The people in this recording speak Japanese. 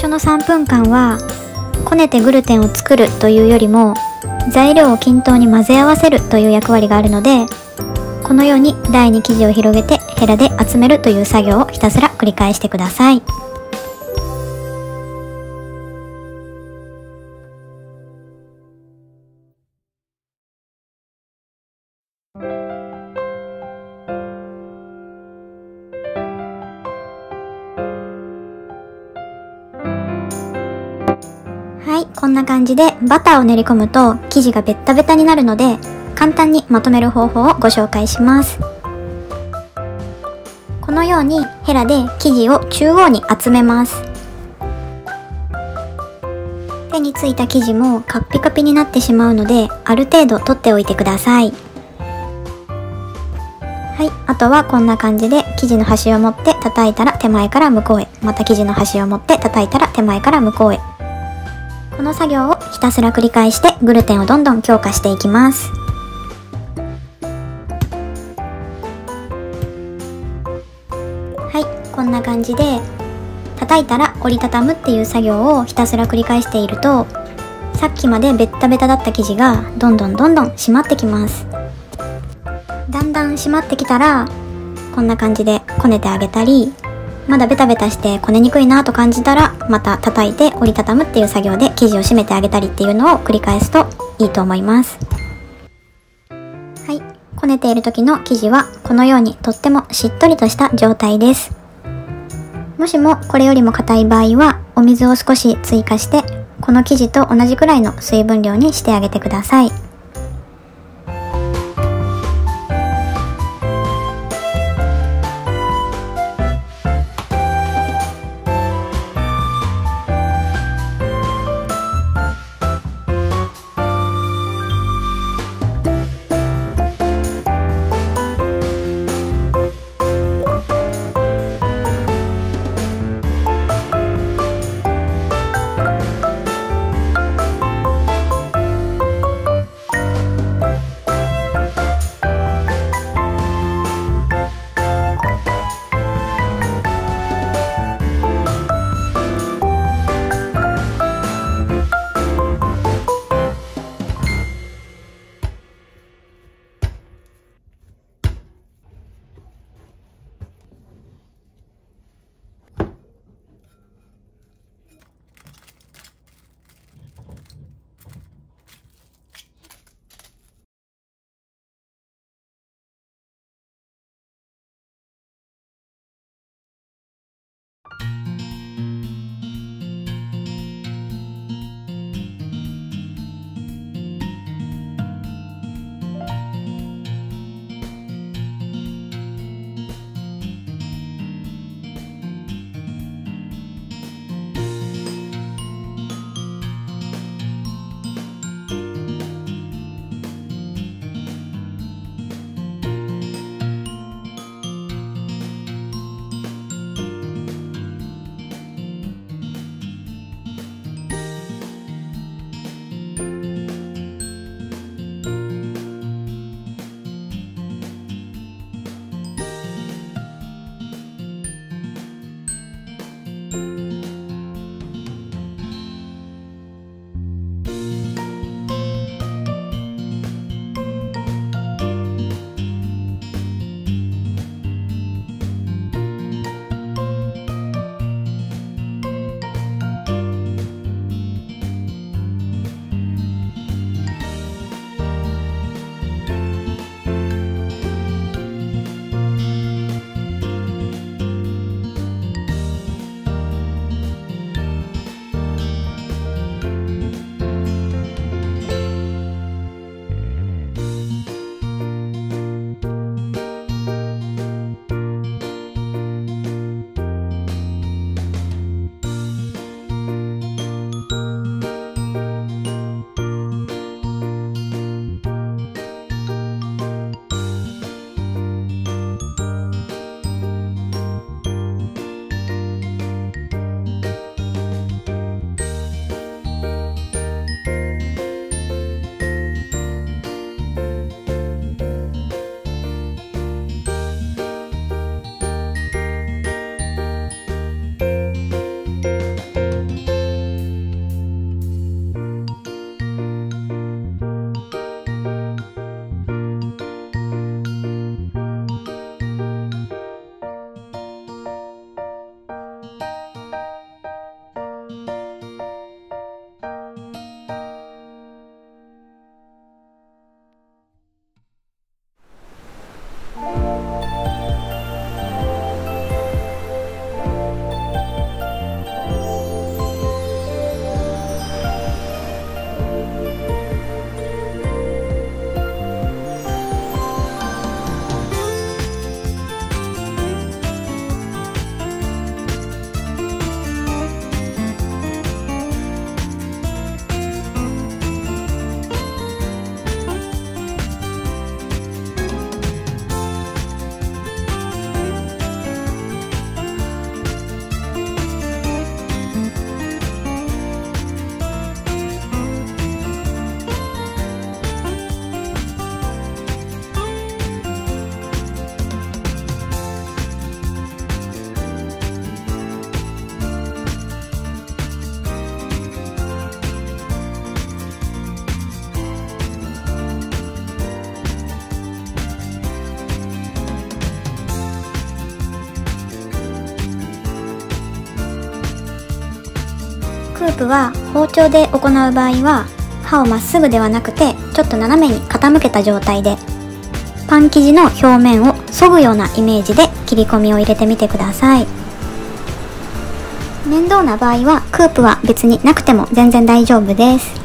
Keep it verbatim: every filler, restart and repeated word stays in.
初のさんぷんかんはこねてグルテンを作るというよりも材料を均等に混ぜ合わせるという役割があるので、このように台に生地を広げてヘラで集めるという作業をひたすら繰り返してください。はい、こんな感じでバターを練り込むと生地がベッタベタになるので、簡単にまとめる方法をご紹介します。このようにヘラで生地を中央に集めます。手についた生地もカッピカピになってしまうので、ある程度取っておいてください。はい、あとはこんな感じで生地の端を持って叩いたら手前から向こうへ、また生地の端を持って叩いたら手前から向こうへ。この作業をひたすら繰り返してグルテンをどんどん強化していきます。はい、こんな感じで叩いたら折りたたむっていう作業をひたすら繰り返していると、さっきまでベッタベタだった生地がどんどんどんどん締まってきます。だんだん締まってきたらこんな感じでこねてあげたり、まだベタベタしてこねにくいなと感じたらまた叩いて折りたたむっていう作業で生地を締めてあげたりっていうのを繰り返すといいと思います。はい、こねている時の生地はこのようにとってもしっとりとした状態です。もしもこれよりも硬い場合はお水を少し追加してこの生地と同じくらいの水分量にしてあげてください。 クープは包丁で行う場合は刃をまっすぐではなくてちょっと斜めに傾けた状態でパン生地の表面を削ぐようなイメージで切り込みを入れてみてください。面倒な場合はクープは別になくても全然大丈夫です。